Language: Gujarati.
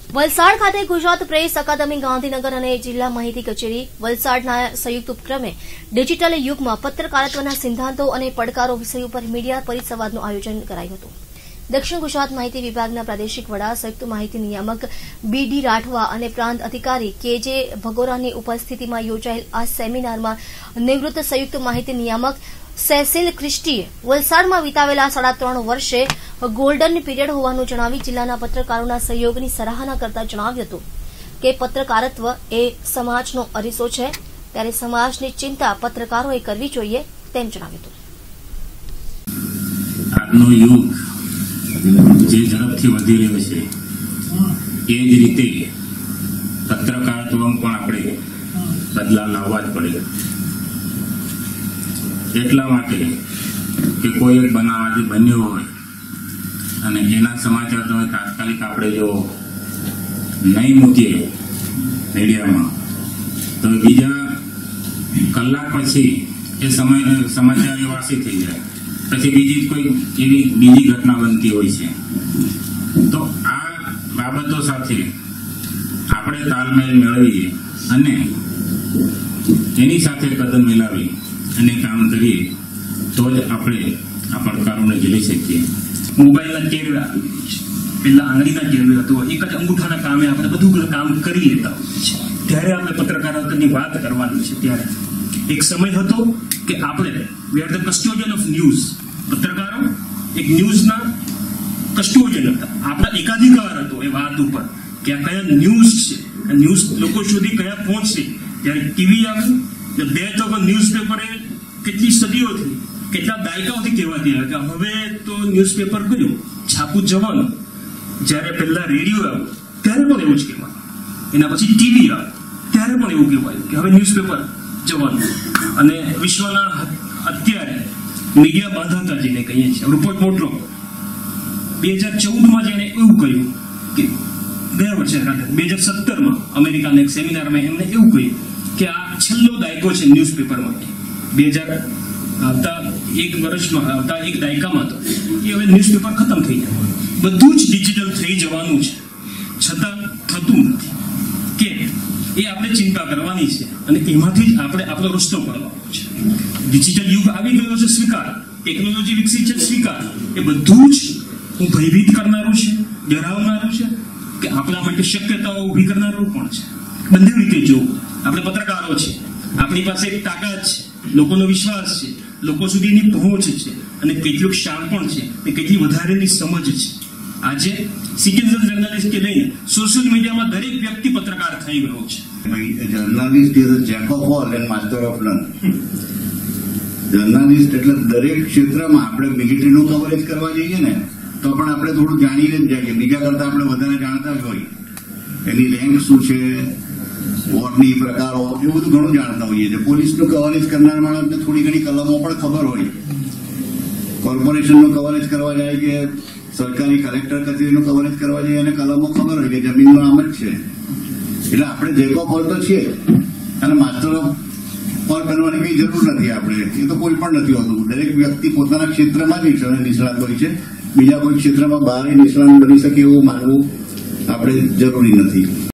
વલસાડ ખાતે ગુજરાત પ્રેસ અકાદમી ગાંધીનગર અને જિલ્લા માહિતી કચેરી વલસાડના સંયુક્ત ઉપક્રમે ડિજિટલ યુગમાં પત્રકારત્વના સિદ્ધાંતો અને પડકારો વિષય ઉપર મીડિયા પરિસંવાદનું આયોજન કરાયું હતું। દક્ષિણ ગુજરાત માહિતી વિભાગના પ્રાદેશિક વડા સંયુક્ત માહિતી નિયામક બીડી રાઠવા અને પ્રાંત અધિકારી કેજે ભગોરાની ઉપસ્થિતિમાં યોજાયેલ આ સેમિનારમાં નિવૃત્ત સંયુક્ત માહિતી નિયામક સેસિલ ક્રિસ્ટીએ વલસાડમાં વિતાવેલા 3.5 વર્ષે ગોલ્ડન પીરિયડ હોવાનું જણાવી જિલ્લાના પત્રકારોના સહયોગની સરાહના કરતા જણાવ્યું હતું કે પત્રકારત્વ એ સમાજનો અરીસો છે, ત્યારે સમાજની ચિંતા પત્રકારોએ કરવી જોઈએ તેમ જણાવ્યું હતું। આજનો યુગ જે ઝડપથી વધી રહ્યો છે એ જ રીતે પત્રકારત્વમાં પણ આપણે બદલાવ લાવવા જ પડે। એટલા માટે કે કોઈ એક બનાવ આજે બન્યો હોય અને એના સમાચાર તમે તાત્કાલિક આપણે જો નહીં મૂકીએ મીડિયામાં તો બીજા કલાક પછી એ સમાચાર વાસી થઈ જાય, પછી બીજી કોઈ એવી બીજી ઘટના બનતી હોય છે। તો આ બાબતો સાથે આપણે તાલમેલ મેળવીએ અને એની સાથે કદમ મિલાવી અને કામ કરીએ તો જ આપણે આ પડકારોને ઝીલી શકીએ। મોબાઈલના કેળવા પેલા આંગળીના કેળવે હતો, એક જ અંગૂઠાના કામે આપણે બધું કામ કરી લેતા હોઈએ છીએ। ત્યારે આપણે પત્રકારત્વની વાત કરવાની છે। ત્યારે એક સમય હતો કે આપણે we are the custodian of news, પત્રકારો એક ન્યૂઝના કસ્ટોડિયન હતા, આપણા એકાધિકાર હતો એ વાત ઉપર કે આ કયા ન્યૂઝ છે, ન્યૂઝ લોકો સુધી કયા પહોંચશે। ત્યારે ટીવી આવ્યું, ડેથ ઓફ ન્યૂઝપેપર એ કેટલી સદીઓથી કેટલા દાયકાઓથી કહેવાતી આવે કે હવે તો ન્યૂઝપેપર ગયું, છાપું જવાનું। જ્યારે પહેલા રેડિયો આવ્યો ત્યારે પણ એવું જ કહેવાયું, એના પછી ટીવી આવ્યું ત્યારે પણ એવું કહેવાયું કે હવે ન્યૂઝપેપર જવાનું। અને વિશ્વના અત્યારે મીડિયા બાંધાતા જેને કહીએ છીએ, રૂપર્ટ મોર્ડોક 2014માં જેને એવું કહ્યું કે ગયા વર્ષે 2017માં અમેરિકાના એક સેમિનારમાં એમને એવું કહ્યું કે આ છેલ્લો દાયકો છે ન્યૂઝપેપર માટે। 2000 આવતા એક વર્ષમાં, આવતા એક દાયકામાં તો એ હવે ન્યૂઝપેપર ખતમ થઈ જવાનું, બધું જ ડિજિટલ થઈ જવાનું છે, છતાં થતું નથી કે એ આપણે ચિંતા કરવાની છે અને એમાંથી જ આપણે આપણો રસ્તો પાડવાનો છે। ડિજિટલ યુગ આવી ગયો છે, સ્વીકાર, ટેકનોલોજી વિકસી છે, સ્વીકાર, એ બધું જ હું ભયભીત કરનારું છે, ડરાવનારું છે કે આપણા માટે શક્યતાઓ ઊભી કરનારું પણ છે। બંને રીતે જોવું, આપણે પત્રકારો છે, આપણી પાસે એક તાકાત છે, લોકોનો વિશ્વાસ છે, લોકો સુધીની પહોંચ છે અને કેટલુંક શાણપણ છે એ કેટલી વધારેની સમજ છે। આજે સિટીઝન જર્નલિસ્ટથી લઈને સોશિયલ મીડિયામાં દરેક વ્યક્તિ પત્રકાર થઈ ગયો છે। Journalist is a jack of all and master of none. Journalist એટલે દરેક ક્ષેત્રમાં આપણે મિલિટરીનું કવરેજ કરવા જઈએ ને તો પણ આપણે થોડું જાણીને જ જઈએ, બીજા કરતા આપણે વધારે જાણતા જ હોઈએ, એની રેન્ક શું છે, વોરની પ્રકારો, એ બધું ઘણું જાણતા હોઈએ છીએ। પોલીસનું કવરેજ કરનાર માણસને થોડી ઘણી કલમો પણ ખબર હોય, કોર્પોરેશનનું કવરેજ કરવા જાય કે સરકારી કલેક્ટર કચેરીનું કવરેજ કરવા જાય અને કલમો ખબર હોય કે જમીનનું આમ જ છે। એટલે આપણે જેક ઓફ ઓલ તો છીએ અને માસ્ટર ઓફ ઓલ બનવાની કઈ જરૂર નથી આપણે, એ તો કોઈ પણ નથી હોતું। દરેક વ્યક્તિ પોતાના ક્ષેત્રમાં જ નિષ્ણાત હોય છે, બીજા કોઈ ક્ષેત્રમાં બહાર નિષ્ણાત બની શકે એવું માનવું આપણે જરૂરી નથી।